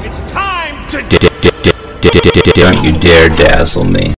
It's time to Don't you dare dazzle me.